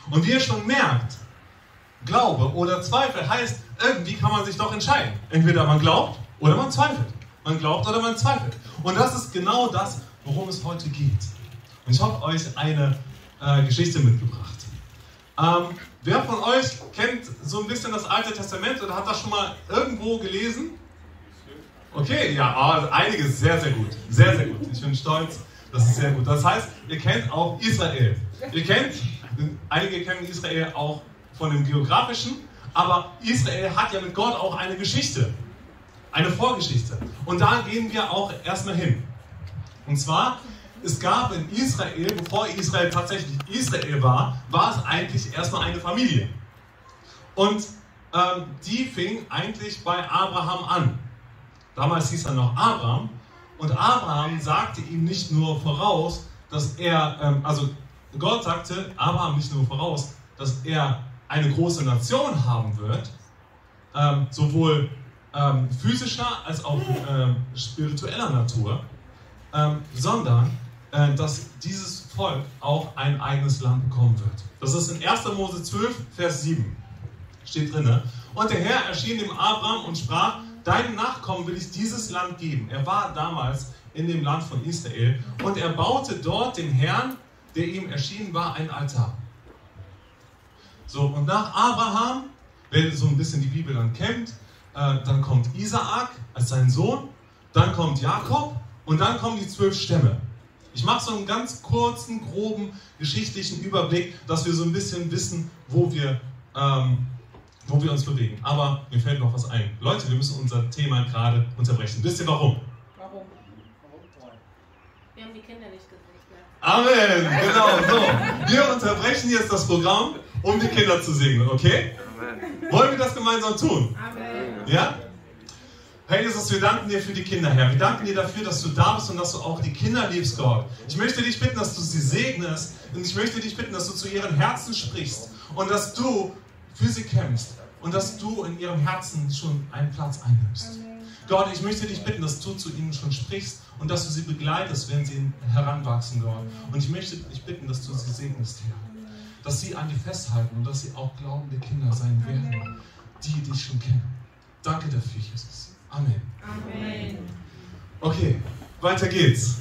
Und wie ihr schon merkt, Glaube oder Zweifel heißt, irgendwie kann man sich doch entscheiden. Entweder man glaubt oder man zweifelt. Man glaubt oder man zweifelt. Und das ist genau das, worum es heute geht. Und ich habe euch eine Geschichte mitgebracht. Wer von euch kennt so ein bisschen das Alte Testament oder hat das schon mal irgendwo gelesen? Okay, ja, einige sehr, sehr gut. Sehr, sehr gut. Ich bin stolz, das ist sehr gut. Das heißt, ihr kennt auch Israel. Einige kennen Israel auch von dem Geografischen, aber Israel hat ja mit Gott auch eine Geschichte. Eine Vorgeschichte. Und da gehen wir auch erstmal hin. Und zwar, es gab in Israel, bevor Israel tatsächlich Israel war, war es eigentlich erstmal eine Familie. Und die fing eigentlich bei Abraham an. Damals hieß er noch Abraham. Und Abraham sagte ihm nicht nur voraus, dass er, Gott sagte Abraham nicht nur voraus, dass er eine große Nation haben wird, sowohl physischer als auch spiritueller Natur, sondern dass dieses Volk auch ein eigenes Land bekommen wird. Das ist in 1. Mose 12, Vers 7. Steht drin. Und der Herr erschien dem Abraham und sprach, deinen Nachkommen will ich dieses Land geben. Er war damals in dem Land von Israel und er baute dort dem Herrn, der ihm erschienen war, ein Altar. So, und nach Abraham, wer so ein bisschen die Bibel dann kennt, dann kommt Isaak als sein Sohn, dann kommt Jakob und dann kommen die 12 Stämme. Ich mache so einen ganz kurzen, groben, geschichtlichen Überblick, dass wir so ein bisschen wissen, wo wir uns bewegen. Aber mir fällt noch was ein. Leute, wir müssen unser Thema gerade unterbrechen. Wisst ihr warum? Warum? Wir haben die Kinder nicht gesehen. Amen, genau so. Wir unterbrechen jetzt das Programm, um die Kinder zu segnen, okay? Amen. Wollen wir das gemeinsam tun? Amen. Ja? Herr Jesus, wir danken dir für die Kinder, Herr. Wir danken dir dafür, dass du da bist und dass du auch die Kinder liebst, Gott. Ich möchte dich bitten, dass du sie segnest und ich möchte dich bitten, dass du zu ihren Herzen sprichst und dass du für sie kämpfst und dass du in ihrem Herzen schon einen Platz einnimmst. Amen. Gott, ich möchte dich bitten, dass du zu ihnen schon sprichst und dass du sie begleitest, wenn sie heranwachsen, Gott. Und ich möchte dich bitten, dass du sie segnest, Herr. Dass sie an dir festhalten und dass sie auch glaubende Kinder sein werden, die dich schon kennen. Danke dafür, Jesus. Amen. Amen. Okay, weiter geht's.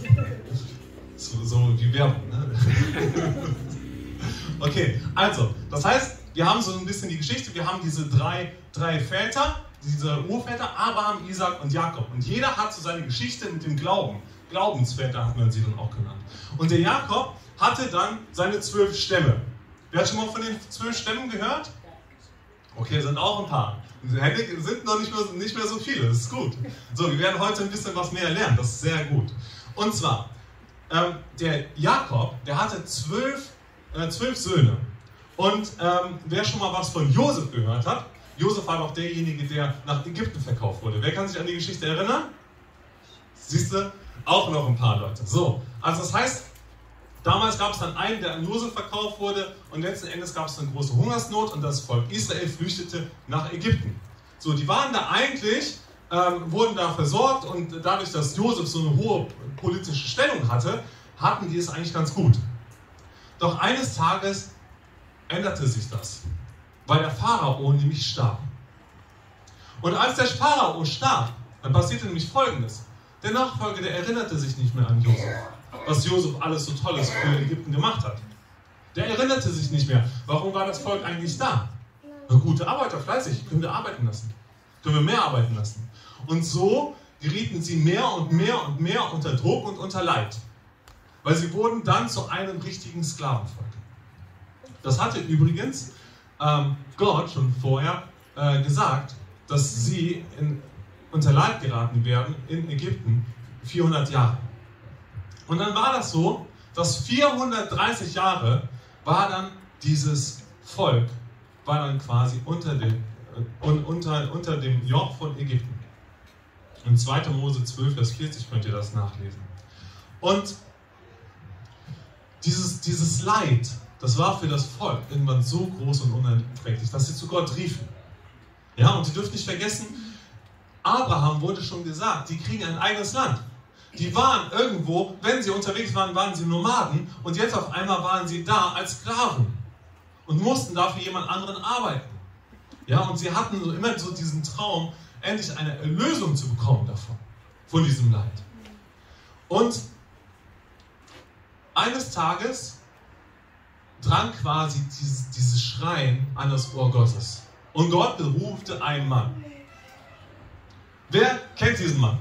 So wie Werbung, ne? Okay, also, das heißt, wir haben so ein bisschen die Geschichte, wir haben diese drei Väter, diese Urväter, Abraham, Isaak und Jakob. Und jeder hat so seine Geschichte mit dem Glauben. Glaubensväter hat man sie dann auch genannt. Und der Jakob hatte dann seine 12 Stämme. Wer hat schon mal von den 12 Stämmen gehört? Okay, sind auch ein paar. Sind noch nicht mehr so viele, das ist gut. So, wir werden heute ein bisschen was mehr lernen, das ist sehr gut. Und zwar, der Jakob, der hatte 12 Söhne. Und wer schon mal was von Josef gehört hat, Josef war doch derjenige, der nach Ägypten verkauft wurde. Wer kann sich an die Geschichte erinnern? Siehst du? Auch noch ein paar Leute. So, also das heißt, damals gab es dann einen, der an Josef verkauft wurde und letzten Endes gab es eine große Hungersnot und das Volk Israel flüchtete nach Ägypten. So, die waren da eigentlich, wurden da versorgt und dadurch, dass Josef so eine hohe politische Stellung hatte, hatten die es eigentlich ganz gut. Doch eines Tages änderte sich das, weil der Pharao nämlich starb. Und als der Pharao starb, dann passierte nämlich Folgendes. Der Nachfolger, der erinnerte sich nicht mehr an Josef, was Josef alles so Tolles für Ägypten gemacht hat. Der erinnerte sich nicht mehr. Warum war das Volk eigentlich da? Na, gute Arbeiter, fleißig, können wir arbeiten lassen. Können wir mehr arbeiten lassen. Und so gerieten sie mehr und mehr und mehr unter Druck und unter Leid. Weil sie wurden dann zu einem richtigen Sklavenvolk. Das hatte übrigens Gott schon vorher gesagt, dass sie unter Leid geraten werden in Ägypten 400 Jahre. Und dann war das so, dass 430 Jahre war dann dieses Volk, war dann quasi unter dem Joch von Ägypten. In 2. Mose 12, Vers 40 könnt ihr das nachlesen. Und dieses Leid, das war für das Volk irgendwann so groß und unerträglich, dass sie zu Gott riefen. Ja, und ihr dürft nicht vergessen, Abraham wurde schon gesagt, die kriegen ein eigenes Land. Die waren irgendwo, wenn sie unterwegs waren, waren sie Nomaden und jetzt auf einmal waren sie da als Sklaven. und mussten dafür jemand anderen arbeiten. Ja, und sie hatten so immer so diesen Traum, endlich eine Erlösung zu bekommen davon, von diesem Leid. Und eines Tages drang quasi dieses Schreien an das Ohr Gottes. Und Gott berufte einen Mann. Wer kennt diesen Mann?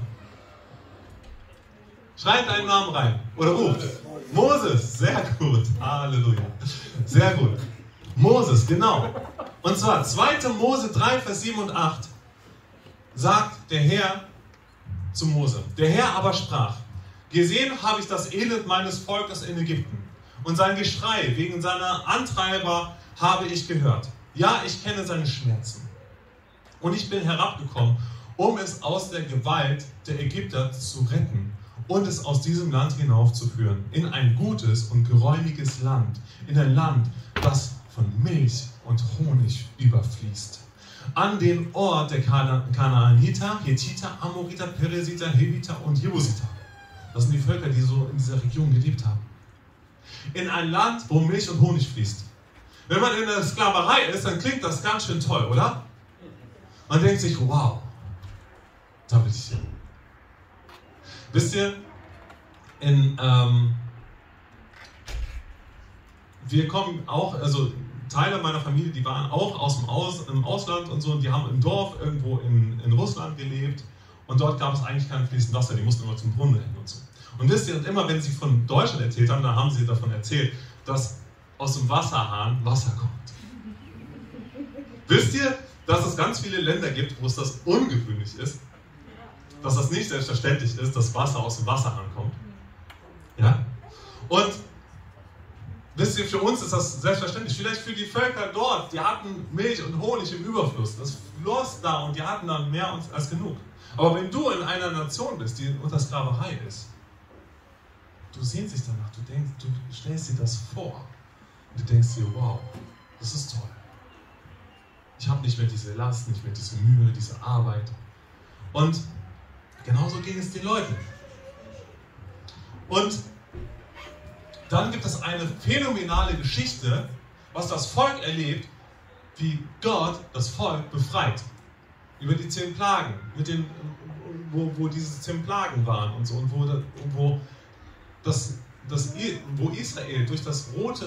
Schreibt einen Namen rein. Oder ruft. Moses. Sehr gut. Halleluja. Sehr gut. Moses, genau. Und zwar 2. Mose 3, Vers 7 und 8 sagt der Herr zu Mose. Der Herr aber sprach: Gesehen habe ich das Elend meines Volkes in Ägypten, und sein Geschrei wegen seiner Antreiber habe ich gehört. Ja, ich kenne seine Schmerzen. Und ich bin herabgekommen, um es aus der Gewalt der Ägypter zu retten und es aus diesem Land hinaufzuführen, in ein gutes und geräumiges Land, in ein Land, das von Milch und Honig überfließt. An den Ort der Kanaaniter, Hethiter, Amoriter, Peresiter, Heviter und Jebusiter. Das sind die Völker, die so in dieser Region gelebt haben. In ein Land, wo Milch und Honig fließt. Wenn man in der Sklaverei ist, dann klingt das ganz schön toll, oder? Man denkt sich, wow, da will ich hin. Wisst ihr, wir kommen auch, also Teile meiner Familie, die waren auch im Ausland und so, und die haben im Dorf irgendwo in Russland gelebt, und dort gab es eigentlich kein fließendes Wasser, die mussten immer zum Brunnen rennen und so. Und wisst ihr, und immer wenn sie von Deutschland erzählt haben, dann haben sie davon erzählt, dass aus dem Wasserhahn Wasser kommt. Wisst ihr, dass es ganz viele Länder gibt, wo es das ungewöhnlich ist, dass das nicht selbstverständlich ist, dass Wasser aus dem Wasserhahn kommt? Ja? Und wisst ihr, für uns ist das selbstverständlich. Vielleicht für die Völker dort, die hatten Milch und Honig im Überfluss. Das floss da und die hatten dann mehr als genug. Aber wenn du in einer Nation bist, die unter Sklaverei ist, du sehnst dich danach, du stellst dir das vor und du denkst dir, wow, das ist toll. Ich habe nicht mehr diese Last, nicht mehr diese Mühe, diese Arbeit. Und genauso ging es den Leuten. Und dann gibt es eine phänomenale Geschichte, was das Volk erlebt, wie Gott das Volk befreit. Über die 10 Plagen, wo diese 10 Plagen waren und so, und wo Israel durch das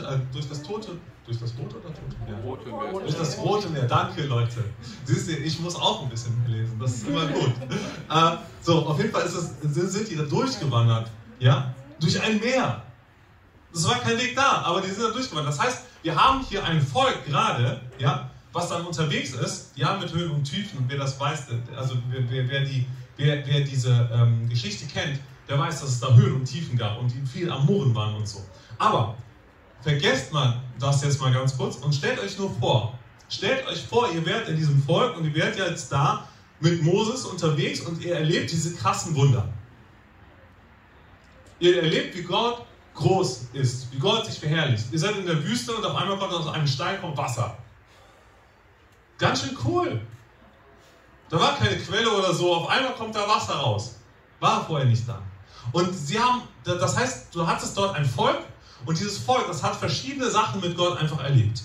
Rote Meer, danke Leute. Siehst du, ich muss auch ein bisschen mehr lesen, das ist immer gut. So, auf jeden Fall sind die da durchgewandert, ja, durch ein Meer. Es war kein Weg da, aber die sind da durchgewandert. Das heißt, wir haben hier ein Volk gerade, ja, was dann unterwegs ist, ja, mit Höhen und Tiefen. Und wer das weiß, also wer diese Geschichte kennt, der weiß, dass es da Höhen und Tiefen gab und die viel am Murren waren und so. Aber vergesst mal das jetzt mal ganz kurz und stellt euch nur vor. Stellt euch vor, ihr werdet in diesem Volk und ihr werdet jetzt da mit Moses unterwegs und ihr erlebt diese krassen Wunder. Ihr erlebt, wie Gott groß ist, wie Gott sich verherrlicht. Ihr seid in der Wüste und auf einmal kommt aus einem Stein Wasser. Ganz schön cool. Da war keine Quelle oder so, auf einmal kommt da Wasser raus. War vorher nicht da. Und das heißt, du hattest dort ein Volk und dieses Volk, das hat verschiedene Sachen mit Gott einfach erlebt.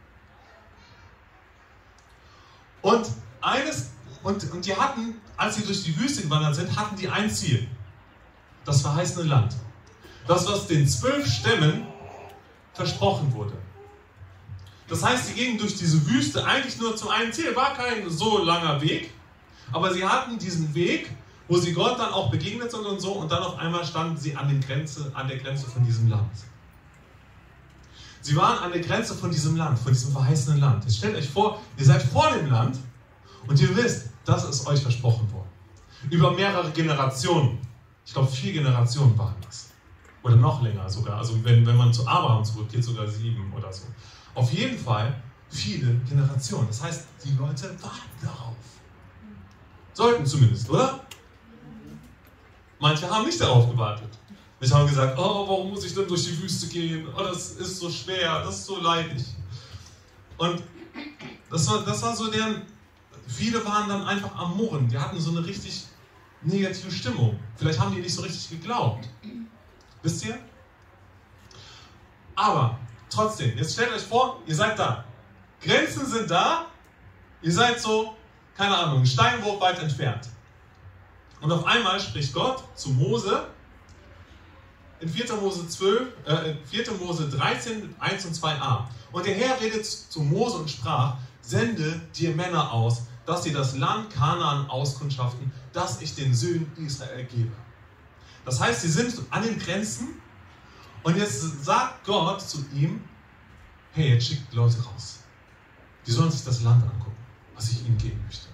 Und die hatten, als sie durch die Wüste gewandert sind, hatten die ein Ziel. Das verheißene Land. Das, was den 12 Stämmen versprochen wurde. Das heißt, sie gingen durch diese Wüste eigentlich nur zum einen Ziel. War kein so langer Weg, aber sie hatten diesen Weg, wo sie Gott dann auch begegnet sind und so, und dann auf einmal standen sie an der Grenze von diesem Land. Sie waren an der Grenze von diesem Land, von diesem verheißenen Land. Jetzt stellt euch vor, ihr seid vor dem Land und ihr wisst, das ist euch versprochen worden. Über mehrere Generationen. Ich glaube, 4 Generationen waren das. Oder noch länger sogar. Also wenn man zu Abraham zurückgeht, sogar 7 oder so. Auf jeden Fall viele Generationen. Das heißt, die Leute warten darauf. Sollten zumindest, oder? Manche haben nicht darauf gewartet. Manche haben gesagt, oh, warum muss ich denn durch die Wüste gehen? Oh, das ist so schwer, das ist so leidig. Und das war so viele waren dann einfach am Murren. Die hatten so eine richtig negative Stimmung. Vielleicht haben die nicht so richtig geglaubt. Wisst ihr? Aber trotzdem, jetzt stellt euch vor, ihr seid da. Grenzen sind da, ihr seid so, keine Ahnung, einen Steinwurf weit entfernt. Und auf einmal spricht Gott zu Mose in 4. Mose 13, 1 und 2a. Und der Herr redet zu Mose und sprach, sende dir Männer aus, dass sie das Land Kanaan auskundschaften, das ich den Söhnen Israel gebe. Das heißt, sie sind an den Grenzen und jetzt sagt Gott zu ihm, hey, jetzt schickt Leute raus. Die sollen sich das Land angucken, was ich ihnen geben möchte.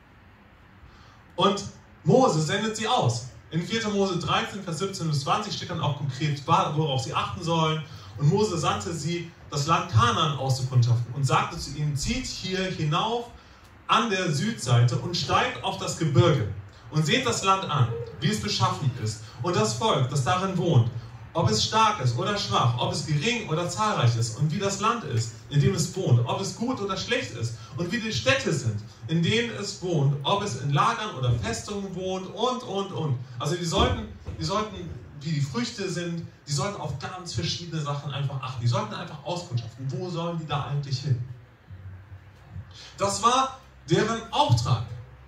Und Mose sendet sie aus. In 4. Mose 13, Vers 17 bis 20 steht dann auch konkret, worauf sie achten sollen. Und Mose sandte sie, das Land Kanaan auszukundschaften und sagte zu ihnen, zieht hier hinauf an der Südseite und steigt auf das Gebirge und seht das Land an, wie es beschaffen ist und das Volk, das darin wohnt, ob es stark ist oder schwach, ob es gering oder zahlreich ist und wie das Land ist, in dem es wohnt, ob es gut oder schlecht ist und wie die Städte sind, in denen es wohnt, ob es in Lagern oder Festungen wohnt und. Also die sollten, wie die Früchte sind, die sollten auf ganz verschiedene Sachen einfach achten. Die sollten einfach auskundschaften, wo sollen die da eigentlich hin? Das war deren Auftrag.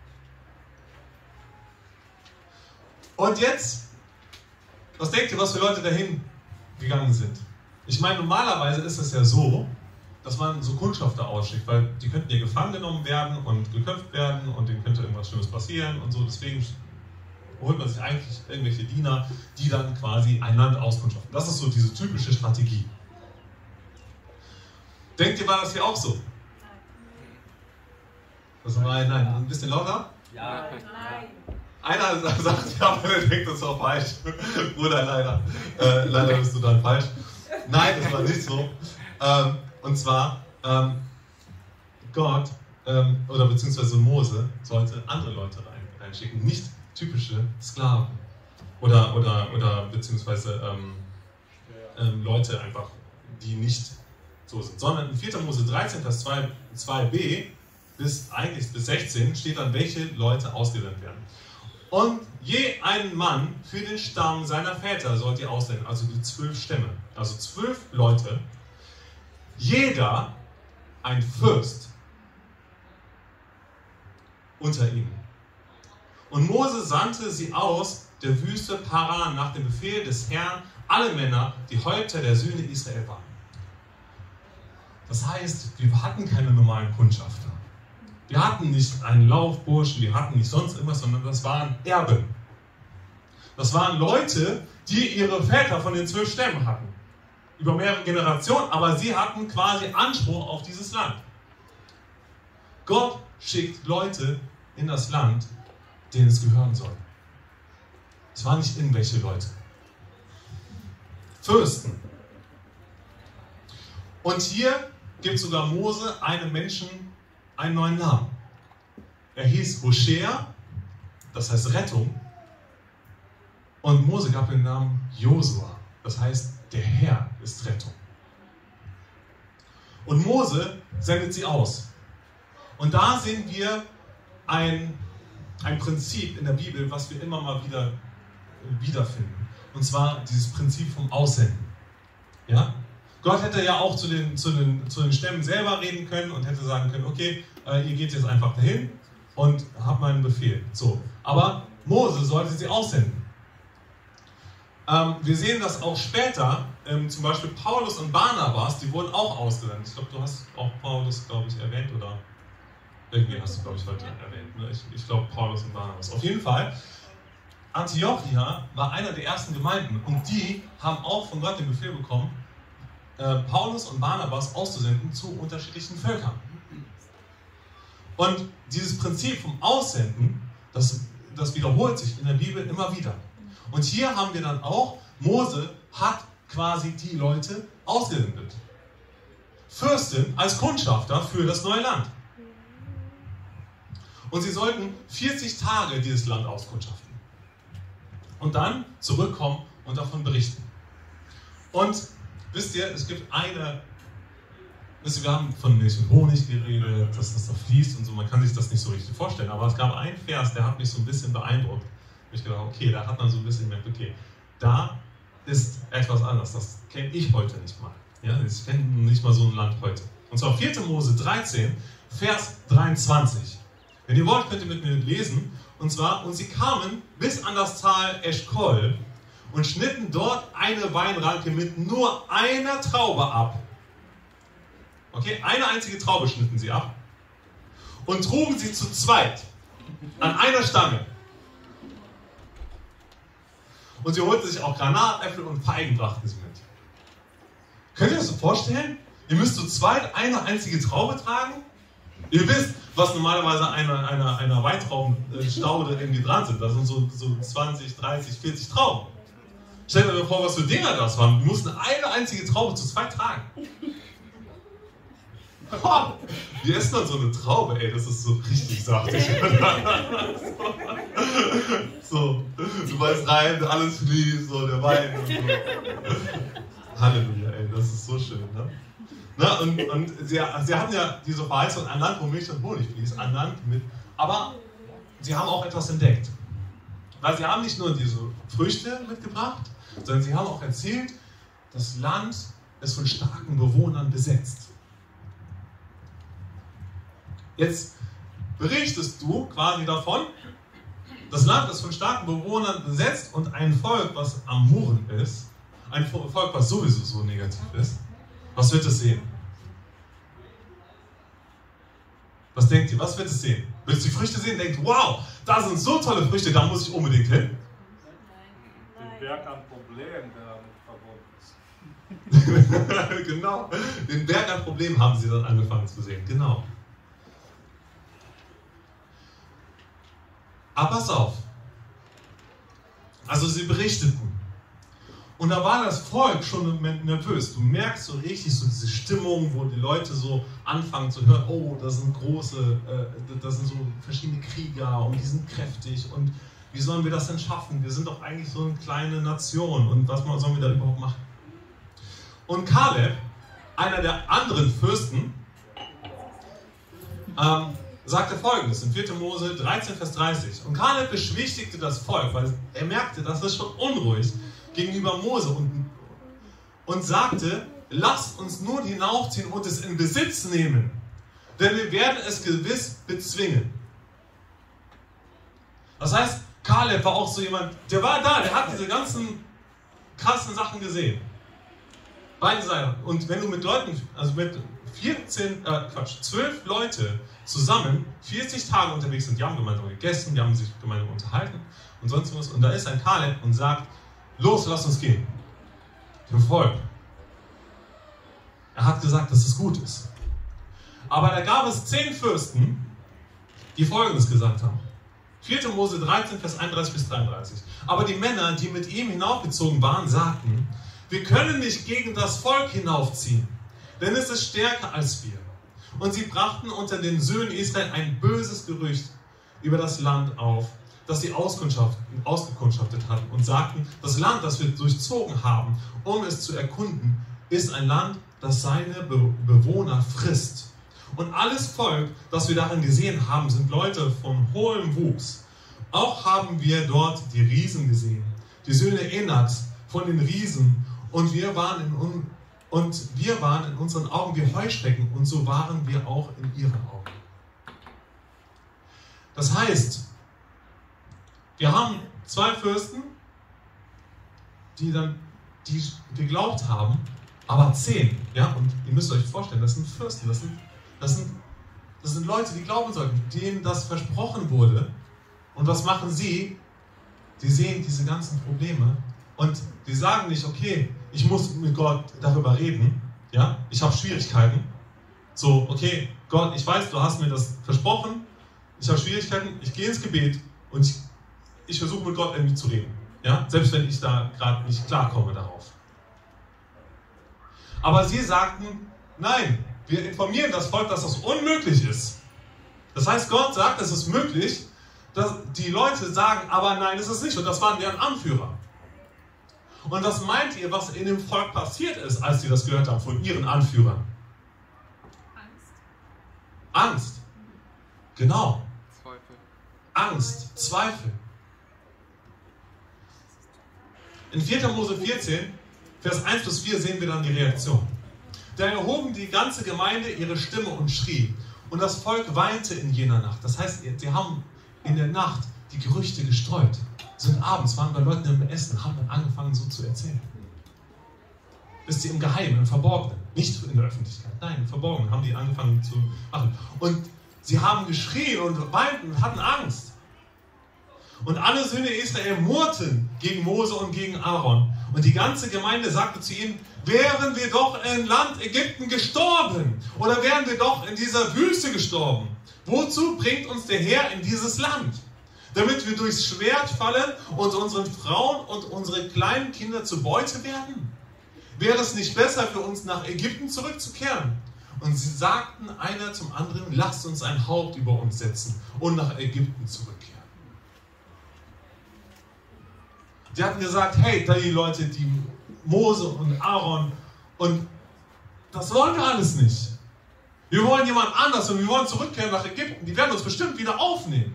Und jetzt, was denkt ihr, was für Leute dahin gegangen sind? Ich meine, normalerweise ist es ja so, dass man so Kundschafter ausschickt, weil die könnten ja gefangen genommen werden und geköpft werden und denen könnte irgendwas Schlimmes passieren und so. Deswegen holt man sich eigentlich irgendwelche Diener, die dann quasi ein Land auskundschaften. Das ist so diese typische Strategie. Denkt ihr, war das hier auch so? Das war nein, ein bisschen lauter? Ja. Nein. Einer sagt, ja, aber der denkt, das war falsch. Bruder, leider. Leider bist du dann falsch. Nein, das war nicht so. Und zwar, Gott, oder beziehungsweise Mose, sollte andere Leute reinschicken, nicht typische Sklaven. Oder beziehungsweise Leute einfach, die nicht so sind. Sondern in 4. Mose 13, Vers 2b bis 16 steht dann, welche Leute ausgesandt werden. Und je einen Mann für den Stamm seiner Väter sollt ihr aussenden, also die 12 Stämme, also 12 Leute, jeder ein Fürst unter ihnen. Und Mose sandte sie aus der Wüste Paran nach dem Befehl des Herrn, alle Männer, die Häupter der Söhne Israel waren. Das heißt, wir hatten keine normalen Kundschafter. Wir hatten nicht einen Laufburschen, wir hatten nicht sonst irgendwas, sondern das waren Erben. Das waren Leute, die ihre Väter von den 12 Stämmen hatten. Über mehrere Generationen, aber sie hatten quasi Anspruch auf dieses Land. Gott schickt Leute in das Land, denen es gehören soll. Es waren nicht irgendwelche Leute. Fürsten. Und hier gibt sogar Mose einem Menschen einen neuen Namen. Er hieß Hoshea, das heißt Rettung, und Mose gab den Namen Josua, das heißt der Herr ist Rettung. Und Mose sendet sie aus. Und da sehen wir ein Prinzip in der Bibel, was wir immer mal wieder wiederfinden. Und zwar dieses Prinzip vom Aussenden. Ja? Gott hätte ja auch zu den Stämmen selber reden können und hätte sagen können, okay, ihr geht jetzt einfach dahin und habt meinen Befehl. So. Aber Mose sollte sie aussenden. Wir sehen das auch später, zum Beispiel Paulus und Barnabas, die wurden auch ausgesendet. Ich glaube, du hast auch Paulus, erwähnt, oder irgendwie hast du, glaube ich, heute erwähnt. Ne? Ich glaube, Paulus und Barnabas. Auf jeden Fall, Antiochia war einer der ersten Gemeinden und die haben auch von Gott den Befehl bekommen, Paulus und Barnabas auszusenden zu unterschiedlichen Völkern. Und dieses Prinzip vom Aussenden, das wiederholt sich in der Bibel immer wieder. Und hier haben wir dann auch, Mose hat quasi die Leute ausgesendet. Fürstin als Kundschafter für das neue Land. Und sie sollten 40 Tage dieses Land auskundschaften. Und dann zurückkommen und davon berichten. Und wisst ihr, wir haben von Milch und Honig geredet, dass das da fließt und so, man kann sich das nicht so richtig vorstellen. Aber es gab einen Vers, der hat mich so ein bisschen beeindruckt. Ich gedacht, okay, da hat man so ein bisschen gemerkt, okay, da ist etwas anders, das kenne ich heute nicht mal. Ja, sie finden nicht mal so ein Land heute. Und zwar 4. Mose 13, Vers 23. Wenn ihr wollt, könnt ihr mit mir lesen. Und zwar, und sie kamen bis an das Tal Eschkol und schnitten dort eine Weinranke mit nur einer Traube ab. Okay, eine einzige Traube schnitten sie ab und trugen sie zu zweit an einer Stange. Und sie holten sich auch Granatäpfel und Feigen brachten sie mit. Könnt ihr euch das so vorstellen? Ihr müsst zu zweit eine einzige Traube tragen? Ihr wisst, was normalerweise einer Weintraubenstaude irgendwie dran sind. Das sind so 20, 30, 40 Trauben. Stellt euch mal vor, was für Dinger das waren. Wir mussten eine einzige Traube zu zweit tragen. Oh, wie essen dann so eine Traube? Ey, das ist so richtig saftig. So, du beißt rein, alles fließt, so der Wein und so. Halleluja, ey, das ist so schön, ne? Na, und sie hatten ja diese Verheißung an Land, wo Milch und Honig fließt, an Land mit, aber sie haben auch etwas entdeckt. Weil sie haben nicht nur diese Früchte mitgebracht, sondern sie haben auch erzählt, das Land ist von starken Bewohnern besetzt. Jetzt berichtest du quasi davon, das Land ist von starken Bewohnern besetzt und ein Volk, was am Murren ist, ein Volk, was sowieso so negativ ist, was wird es sehen? Was denkt ihr? Was wird es sehen? Wird es die Früchte sehen? Denkt, wow, da sind so tolle Früchte, da muss ich unbedingt hin. Den Berg an Problemen, der damit verbunden ist. Genau, den Berg an Problemen haben sie dann angefangen zu sehen, genau. Aber pass auf. Also sie berichteten. Und da war das Volk schon nervös. Du merkst so richtig so diese Stimmung, wo die Leute so anfangen zu hören, oh, das sind das sind so verschiedene Krieger und die sind kräftig und wie sollen wir das denn schaffen? Wir sind doch eigentlich so eine kleine Nation und was sollen wir da überhaupt machen? Und Kaleb, einer der anderen Fürsten, sagte Folgendes in 4. Mose 13, Vers 30. Und Kaleb beschwichtigte das Volk, weil er merkte, das ist schon unruhig gegenüber Mose und sagte, lasst uns nun hinaufziehen und es in Besitz nehmen, denn wir werden es gewiss bezwingen. Das heißt, Kaleb war auch so jemand, der war da, der hat diese ganzen krassen Sachen gesehen. Beide Seiten. Und wenn du mit Leuten, also mit 12 Leute zusammen 40 Tage unterwegs sind, die haben gemeinsam gegessen, die haben sich gemeinsam unterhalten und sonst was. Und da ist ein Kaleb und sagt, los, lass uns gehen. Dem Volk. Er hat gesagt, dass es gut ist. Aber da gab es 10 Fürsten, die Folgendes gesagt haben. 4. Mose 13, Vers 31 bis 33. Aber die Männer, die mit ihm hinaufgezogen waren, sagten, wir können nicht gegen das Volk hinaufziehen, denn es ist stärker als wir. Und sie brachten unter den Söhnen Israel ein böses Gerücht über das Land auf, das sie ausgekundschaftet hatten und sagten, das Land, das wir durchzogen haben, um es zu erkunden, ist ein Land, das seine Bewohner frisst. Und alles Volk, das wir darin gesehen haben, sind Leute von hohem Wuchs. Auch haben wir dort die Riesen gesehen, die Söhne Enaks von den Riesen, und wir waren in unseren Augen wie Heuschrecken, und so waren wir auch in ihren Augen. Das heißt, wir haben 2 Fürsten, die geglaubt haben, aber 10, ja, und ihr müsst euch vorstellen, das sind Fürsten, das sind Leute, die glauben sollten, denen das versprochen wurde. Und was machen sie? Die sehen diese ganzen Probleme und die sagen nicht, okay, ich muss mit Gott darüber reden, ja, ich habe Schwierigkeiten. So, okay, Gott, ich weiß, du hast mir das versprochen, ich habe Schwierigkeiten, ich gehe ins Gebet und ich versuche mit Gott irgendwie zu reden, ja, selbst wenn ich da gerade nicht klarkomme darauf. Aber sie sagten, nein, wir informieren das Volk, dass das unmöglich ist. Das heißt, Gott sagt, es ist möglich, dass die Leute sagen, aber nein, es ist nicht. Und das waren deren Anführer. Und was meint ihr, was in dem Volk passiert ist, als sie das gehört haben von ihren Anführern? Angst. Genau. Zweifel. Angst, Zweifel. In 4. Mose 14, Vers 1 bis 4 sehen wir dann die Reaktion. Da erhoben die ganze Gemeinde ihre Stimme und schrie. Und das Volk weinte in jener Nacht. Das heißt, sie haben in der Nacht die Gerüchte gestreut. Sind abends, waren bei Leuten im Essen, haben dann angefangen so zu erzählen. Bis sie im Geheimen, im Verborgenen, nicht in der Öffentlichkeit, nein, im Verborgenen haben die angefangen zu machen. Und sie haben geschrien und weinten und hatten Angst. Und alle Söhne Israel murrten gegen Mose und gegen Aaron. Und die ganze Gemeinde sagte zu ihnen, wären wir doch im Land Ägypten gestorben oder wären wir doch in dieser Wüste gestorben. Wozu bringt uns der Herr in dieses Land? Damit wir durchs Schwert fallen und unseren Frauen und unsere kleinen Kinder zur Beute werden? Wäre es nicht besser für uns, nach Ägypten zurückzukehren? Und sie sagten einer zum anderen, lasst uns ein Haupt über uns setzen und nach Ägypten zurückkehren. Die hatten gesagt, hey, da die Leute, die Mose und Aaron, und das wollen wir alles nicht. Wir wollen jemand anders und wir wollen zurückkehren nach Ägypten. Die werden uns bestimmt wieder aufnehmen.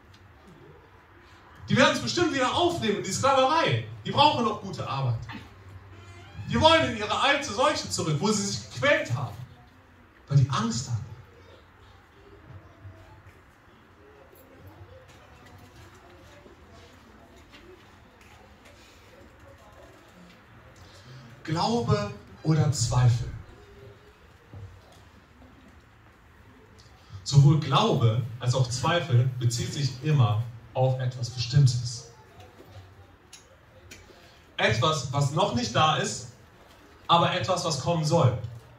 Die werden uns bestimmt wieder aufnehmen in die Sklaverei. Die brauchen noch gute Arbeit. Die wollen in ihre alte Seuche zurück, wo sie sich gequält haben, weil die Angst haben. Glaube oder Zweifel. Sowohl Glaube als auch Zweifel bezieht sich immer auf etwas Bestimmtes. Etwas, was noch nicht da ist, aber etwas, was kommen soll.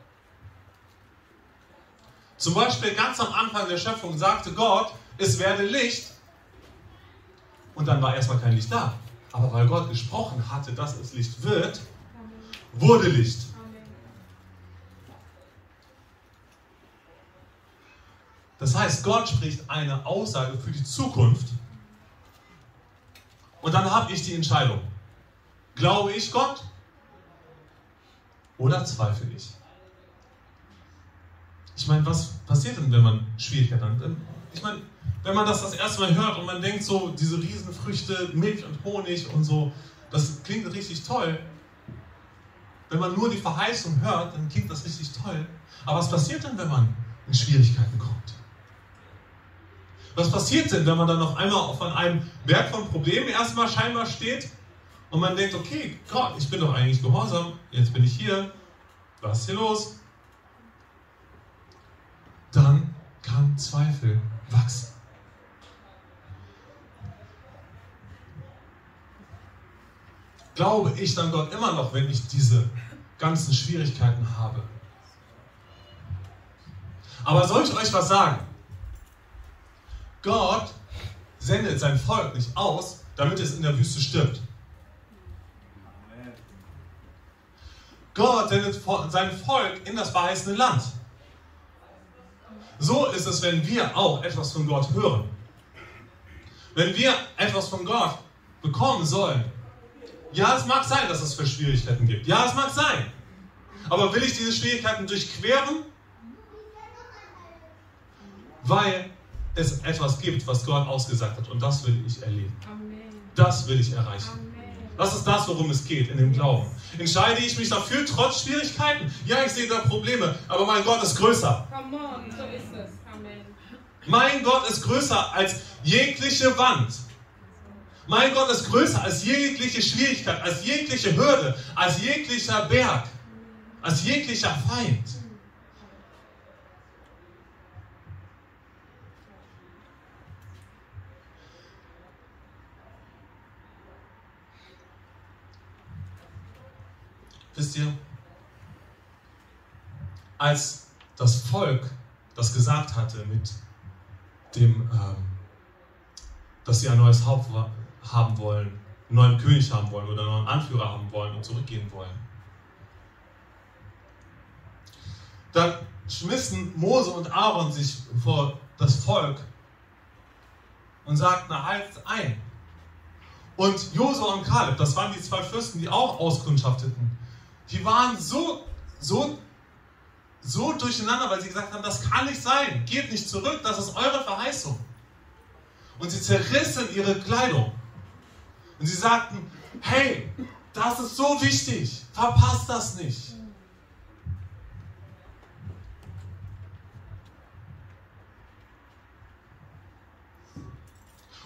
Zum Beispiel ganz am Anfang der Schöpfung sagte Gott, es werde Licht. Und dann war erstmal kein Licht da. Aber weil Gott gesprochen hatte, dass es Licht wird, wurde Licht. Das heißt, Gott spricht eine Aussage für die Zukunft und dann habe ich die Entscheidung. Glaube ich Gott oder zweifle ich? Ich meine, was passiert denn, wenn man Schwierigkeiten hat? Ich meine, wenn man das erste Mal hört und man denkt so, diese Riesenfrüchte, Milch und Honig und so, das klingt richtig toll. Wenn man nur die Verheißung hört, dann klingt das richtig toll. Aber was passiert denn, wenn man in Schwierigkeiten kommt? Was passiert denn, wenn man dann auf einmal auf einem Berg von Problemen erstmal scheinbar steht und man denkt, okay, Gott, ich bin doch eigentlich gehorsam, jetzt bin ich hier, was ist hier los? Dann kann Zweifel wachsen. Glaube ich dann Gott immer noch, wenn ich diese ganzen Schwierigkeiten habe? Aber soll ich euch was sagen? Gott sendet sein Volk nicht aus, damit es in der Wüste stirbt. Gott sendet sein Volk in das verheißene Land. So ist es, wenn wir auch etwas von Gott hören. Wenn wir etwas von Gott bekommen sollen. Ja, es mag sein, dass es für Schwierigkeiten gibt. Ja, es mag sein. Aber will ich diese Schwierigkeiten durchqueren? Weil es etwas gibt, was Gott ausgesagt hat. Und das will ich erleben. Amen. Das will ich erreichen. Amen. Das ist das, worum es geht in dem Glauben. Entscheide ich mich dafür, trotz Schwierigkeiten? Ja, ich sehe da Probleme, aber mein Gott ist größer. Come on, so ist es. Amen. Mein Gott ist größer als jegliche Wand. Mein Gott ist größer als jegliche Schwierigkeit, als jegliche Hürde, als jeglicher Berg, als jeglicher Feind. Wisst ihr, als das Volk das gesagt hatte mit dem, dass sie ein neues Haupt haben wollen, einen neuen König haben wollen oder einen neuen Anführer haben wollen und zurückgehen wollen, dann schmissen Mose und Aaron sich vor das Volk und sagten, haltet ein. Und Josua und Kaleb, das waren die zwei Fürsten, die auch auskundschafteten, die waren so durcheinander, weil sie gesagt haben, das kann nicht sein, geht nicht zurück, das ist eure Verheißung. Und sie zerrissen ihre Kleidung. Und sie sagten, hey, das ist so wichtig, verpasst das nicht.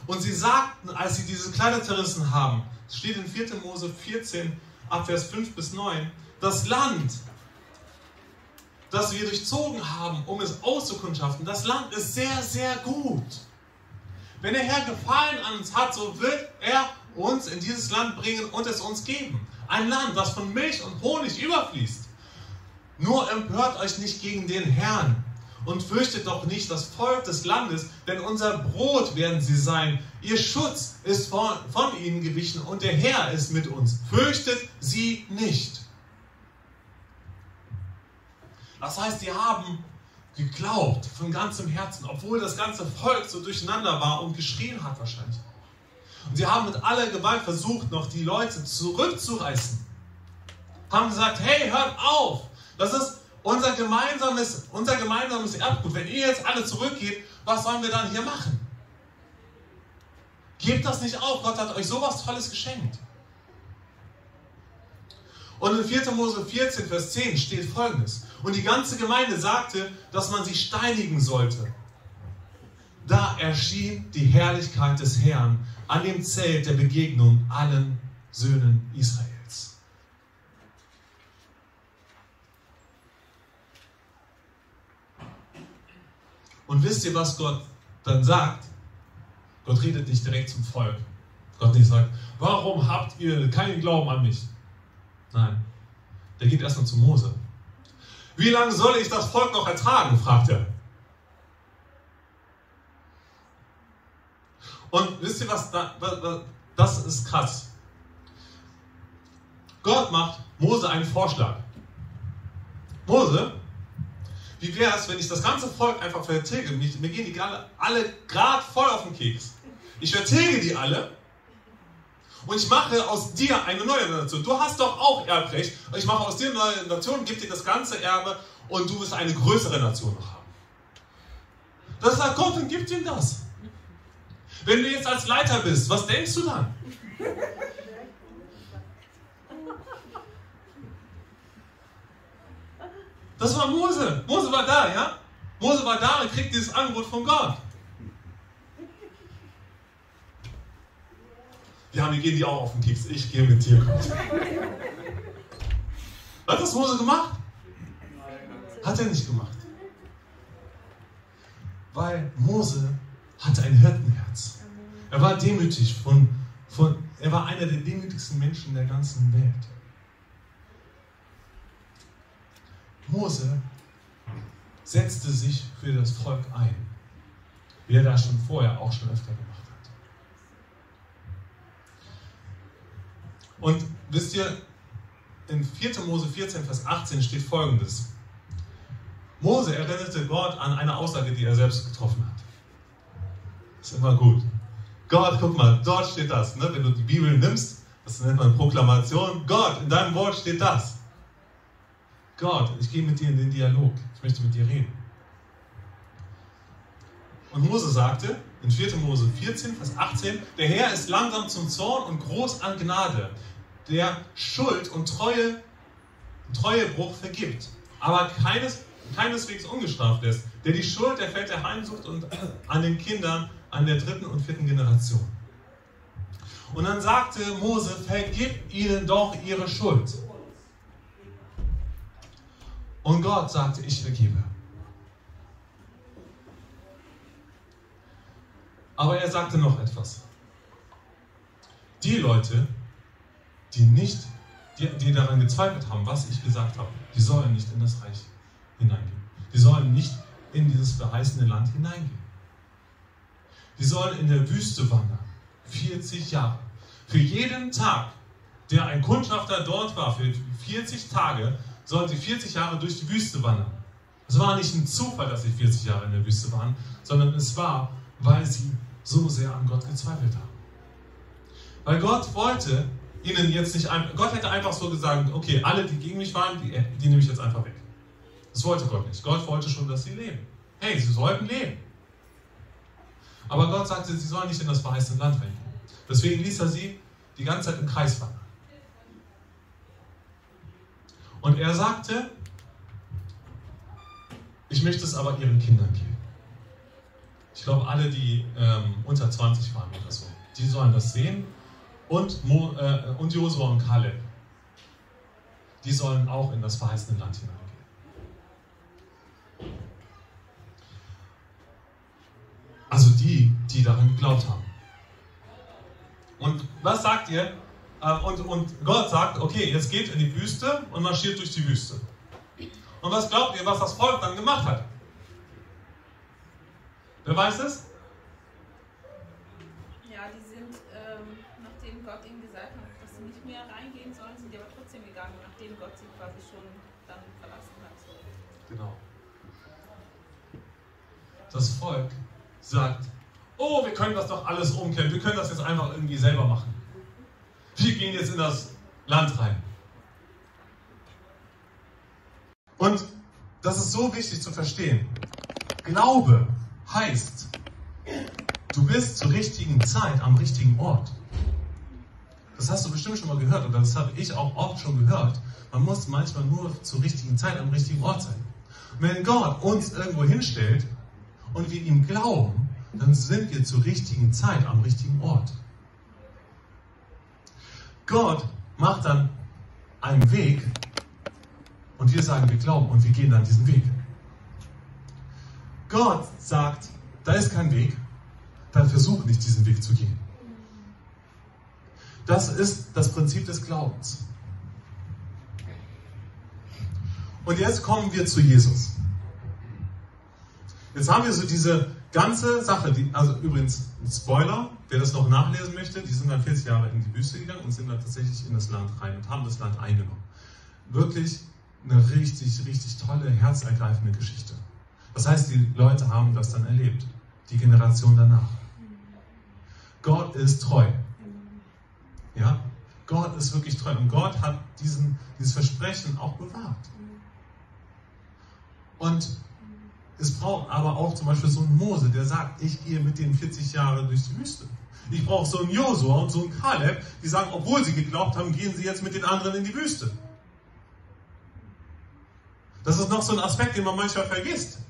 Und sie sagten, als sie diese Kleider zerrissen haben, es steht in 4. Mose 14, ab Vers 5 bis 9, das Land, das wir durchzogen haben, um es auszukundschaften, das Land ist sehr, sehr gut. Wenn der Herr Gefallen an uns hat, so wird er uns in dieses Land bringen und es uns geben. Ein Land, das von Milch und Honig überfließt. Nur empört euch nicht gegen den Herrn und fürchtet doch nicht das Volk des Landes, denn unser Brot werden sie sein. Ihr Schutz ist von ihnen gewichen und der Herr ist mit uns. Fürchtet sie nicht. Das heißt, sie haben geglaubt von ganzem Herzen, obwohl das ganze Volk so durcheinander war und geschrien hat wahrscheinlich. Und sie haben mit aller Gewalt versucht, noch die Leute zurückzureißen. Haben gesagt, hey, hört auf, das ist unser gemeinsames Erbgut. Wenn ihr jetzt alle zurückgeht, was sollen wir dann hier machen? Gebt das nicht auf, Gott hat euch sowas Tolles geschenkt. Und in 4. Mose 14, Vers 10 steht Folgendes. Und die ganze Gemeinde sagte, dass man sie steinigen sollte. Da erschien die Herrlichkeit des Herrn an dem Zelt der Begegnung allen Söhnen Israels. Und wisst ihr, was Gott dann sagt? Gott redet nicht direkt zum Volk. Gott nicht sagt, warum habt ihr keinen Glauben an mich? Nein, der geht erstmal zu Mose. Wie lange soll ich das Volk noch ertragen? Fragt er. Und wisst ihr was, das ist krass. Gott macht Mose einen Vorschlag. Mose, wie wäre es, wenn ich das ganze Volk einfach vertilge? Mir gehen die alle gerade voll auf den Keks. Ich vertilge die alle und ich mache aus dir eine neue Nation. Du hast doch auch Erbrecht. Ich mache aus dir eine neue Nation, gebe dir das ganze Erbe und du wirst eine größere Nation noch haben. Das sagt Gott und gibt ihm das. Wenn du jetzt als Leiter bist, was denkst du dann? Das war Mose. Mose war da, ja? Mose war da und kriegt dieses Angebot von Gott. Ja, mir gehen die auch auf den Keks. Ich gehe mit dir, Gott. Hat das Mose gemacht? Hat er nicht gemacht. Weil Mose hatte ein Hirtenherz. Er war demütig er war einer der demütigsten Menschen der ganzen Welt. Mose setzte sich für das Volk ein, wie er das schon vorher auch schon öfter gemacht hat. Und wisst ihr, in 4. Mose 14, Vers 18 steht Folgendes. Mose erinnerte Gott an eine Aussage, die er selbst getroffen hat. Das ist immer gut. Gott, guck mal, dort steht das. Ne? Wenn du die Bibel nimmst, das nennt man Proklamation. Gott, in deinem Wort steht das. Gott, ich gehe mit dir in den Dialog. Ich möchte mit dir reden. Und Mose sagte, in 4. Mose 14, Vers 18, der Herr ist langsam zum Zorn und groß an Gnade, der Schuld und Treuebruch vergibt, aber keineswegs ungestraft lässt, der die Schuld der Väter heimsucht und an den Kindern an der 3. und 4. Generation. Und dann sagte Mose, vergib ihnen doch ihre Schuld. Und Gott sagte, ich vergebe. Aber er sagte noch etwas. Die Leute, die daran gezweifelt haben, was ich gesagt habe, die sollen nicht in das Reich hineingehen. Die sollen nicht in dieses verheißene Land hineingehen. Die sollen in der Wüste wandern. 40 Jahre. Für jeden Tag, der ein Kundschafter dort war, für 40 Tage, sollen sie 40 Jahre durch die Wüste wandern. Es war nicht ein Zufall, dass sie 40 Jahre in der Wüste waren, sondern es war, weil sie so sehr an Gott gezweifelt haben. Weil Gott wollte ihnen jetzt nicht einfach, Gott hätte einfach so gesagt, okay, alle, die gegen mich waren, die nehme ich jetzt einfach weg. Das wollte Gott nicht. Gott wollte schon, dass sie leben. Hey, sie sollten leben. Aber Gott sagte, sie sollen nicht in das verheißene Land reingehen. Deswegen ließ er sie die ganze Zeit im Kreis wandern. Und er sagte, ich möchte es aber ihren Kindern geben. Ich glaube, alle, die unter 20 waren oder so, die sollen das sehen. Und Josua und Kaleb, die sollen auch in das verheißene Land hineingehen. Also die daran geglaubt haben. Und was sagt ihr? Und Gott sagt, okay, jetzt geht in die Wüste und marschiert durch die Wüste. Und was glaubt ihr, was das Volk dann gemacht hat? Wer weiß es? Ja, die sind, nachdem Gott ihnen gesagt hat, dass sie nicht mehr reingehen sollen, sind die aber trotzdem gegangen, nachdem Gott sie quasi schon dann verlassen hat. Genau. Das Volk sagt, oh, wir können das doch alles umkehren, wir können das jetzt einfach irgendwie selber machen. Wir gehen jetzt in das Land rein. Und das ist so wichtig zu verstehen. Glaube heißt, du bist zur richtigen Zeit am richtigen Ort. Das hast du bestimmt schon mal gehört oder das habe ich auch oft schon gehört. Man muss manchmal nur zur richtigen Zeit am richtigen Ort sein. Und wenn Gott uns irgendwo hinstellt und wir ihm glauben, dann sind wir zur richtigen Zeit am richtigen Ort. Gott macht dann einen Weg und wir sagen, wir glauben und wir gehen dann diesen Weg. Gott sagt, da ist kein Weg, dann versuch nicht diesen Weg zu gehen. Das ist das Prinzip des Glaubens. Und jetzt kommen wir zu Jesus. Jetzt haben wir so diese ganze Sache, also übrigens, Spoiler, wer das noch nachlesen möchte, die sind dann 40 Jahre in die Wüste gegangen und sind dann tatsächlich in das Land rein und haben das Land eingenommen. Wirklich eine richtig, richtig tolle, herzergreifende Geschichte. Das heißt, die Leute haben das dann erlebt, die Generation danach. Gott ist treu. Ja? Gott ist wirklich treu und Gott hat dieses Versprechen auch bewahrt. Und es braucht aber auch zum Beispiel so einen Mose, der sagt, ich gehe mit den 40 Jahre durch die Wüste. Ich brauche so einen Josua und so einen Kaleb, die sagen, obwohl sie geglaubt haben, gehen sie jetzt mit den anderen in die Wüste. Das ist noch so ein Aspekt, den man manchmal vergisst.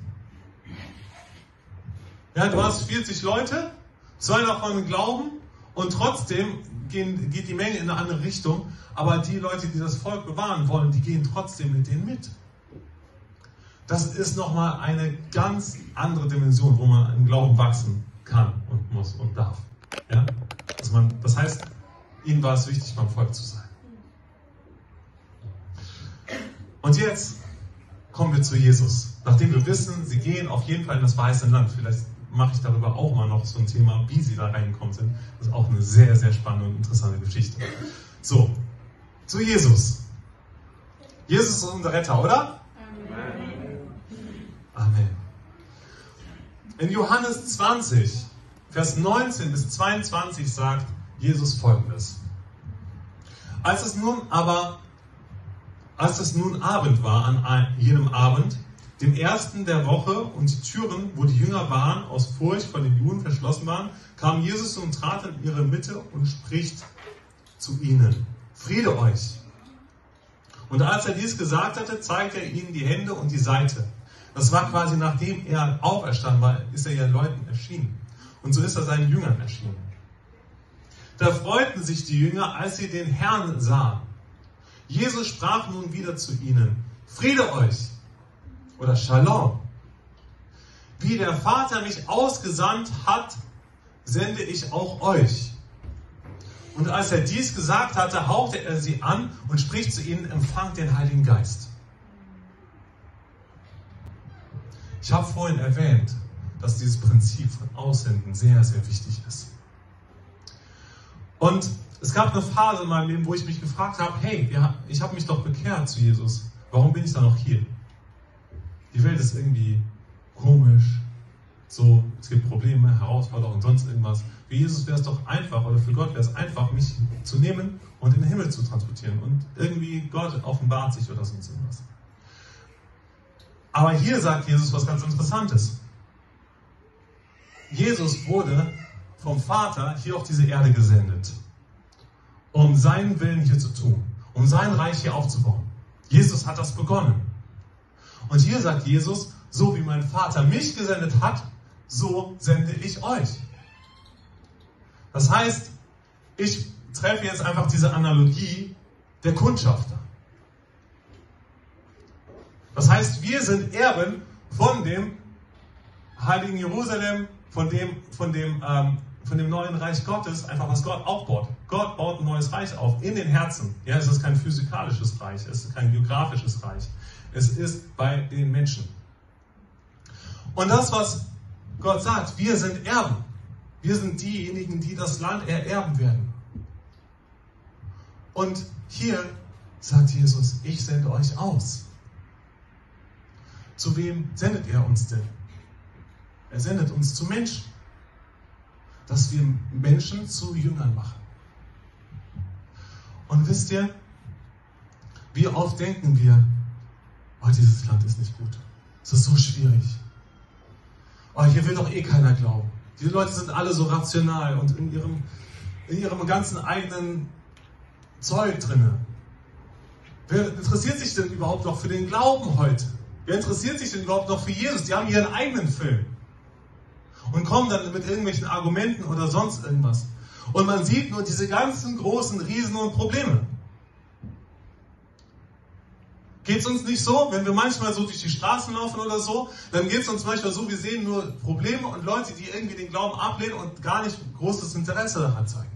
Ja, du hast 40 Leute, 2 davon glauben und trotzdem geht die Menge in eine andere Richtung, aber die Leute, die das Volk bewahren wollen, die gehen trotzdem mit denen mit. Das ist nochmal eine ganz andere Dimension, wo man im Glauben wachsen kann und muss und darf. Ja? Das heißt, ihnen war es wichtig, beim Volk zu sein. Und jetzt kommen wir zu Jesus. Nachdem wir wissen, sie gehen auf jeden Fall in das verheißene Land. Vielleicht mache ich darüber auch mal noch so ein Thema, wie sie da reingekommen sind. Das ist auch eine sehr, sehr spannende und interessante Geschichte. So, zu Jesus. Jesus ist unser Retter, oder? Amen. In Johannes 20, Vers 19 bis 22 sagt Jesus Folgendes. Als es nun Abend war, an jenem Abend, dem ersten der Woche, und die Türen, wo die Jünger waren, aus Furcht vor den Juden verschlossen waren, kam Jesus und trat in ihre Mitte und spricht zu ihnen: Friede euch! Und als er dies gesagt hatte, zeigte er ihnen die Hände und die Seite. Das war quasi, nachdem er auferstanden war, ist er ja Leuten erschienen. Und so ist er seinen Jüngern erschienen. Da freuten sich die Jünger, als sie den Herrn sahen. Jesus sprach nun wieder zu ihnen: Friede euch! Oder Shalom. Wie der Vater mich ausgesandt hat, sende ich auch euch. Und als er dies gesagt hatte, hauchte er sie an und spricht zu ihnen: Empfangt den Heiligen Geist. Ich habe vorhin erwähnt, dass dieses Prinzip von Aussenden sehr, sehr wichtig ist. Und es gab eine Phase in meinem Leben, wo ich mich gefragt habe, hey, ich habe mich doch bekehrt zu Jesus. Warum bin ich da noch hier? Die Welt ist irgendwie komisch. So, es gibt Probleme, Herausforderungen, sonst irgendwas. Für Jesus wäre es doch einfach, oder für Gott wäre es einfach, mich zu nehmen und in den Himmel zu transportieren. Und irgendwie Gott offenbart sich oder sonst irgendwas. Aber hier sagt Jesus was ganz Interessantes. Jesus wurde vom Vater hier auf diese Erde gesendet, um seinen Willen hier zu tun, um sein Reich hier aufzubauen. Jesus hat das begonnen. Und hier sagt Jesus, so wie mein Vater mich gesendet hat, so sende ich euch. Das heißt, ich treffe jetzt einfach diese Analogie der Kundschafter. Das heißt, wir sind Erben von dem heiligen Jerusalem, von dem neuen Reich Gottes, einfach was Gott aufbaut. Gott baut ein neues Reich auf, in den Herzen. Ja, es ist kein physikalisches Reich, es ist kein geografisches Reich. Es ist bei den Menschen. Und das, was Gott sagt, wir sind Erben. Wir sind diejenigen, die das Land ererben werden. Und hier sagt Jesus, ich sende euch aus. Zu wem sendet er uns denn? Er sendet uns zu Menschen. Dass wir Menschen zu Jüngern machen. Und wisst ihr, wie oft denken wir, oh, dieses Land ist nicht gut. Es ist so schwierig. Oh, hier will doch eh keiner glauben. Die Leute sind alle so rational und in ihrem ganzen eigenen Zeug drin. Wer interessiert sich denn überhaupt noch für den Glauben heute? Wer interessiert sich denn überhaupt noch für Jesus? Die haben ihren eigenen Film. Und kommen dann mit irgendwelchen Argumenten oder sonst irgendwas. Und man sieht nur diese ganzen großen Riesen und Probleme. Geht es uns nicht so, wenn wir manchmal so durch die Straßen laufen oder so, dann geht es uns manchmal so, wir sehen nur Probleme und Leute, die irgendwie den Glauben ablehnen und gar nicht großes Interesse daran zeigen.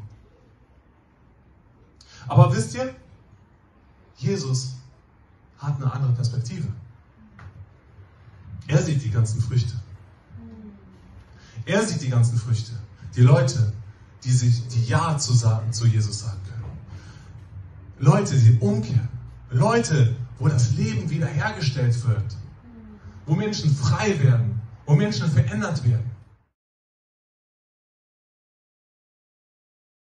Aber wisst ihr, Jesus hat eine andere Perspektive. Er sieht die ganzen Früchte. Er sieht die ganzen Früchte. Die Leute, die Ja zu Jesus sagen können. Leute, die umkehren. Leute, wo das Leben wiederhergestellt wird. Wo Menschen frei werden. Wo Menschen verändert werden.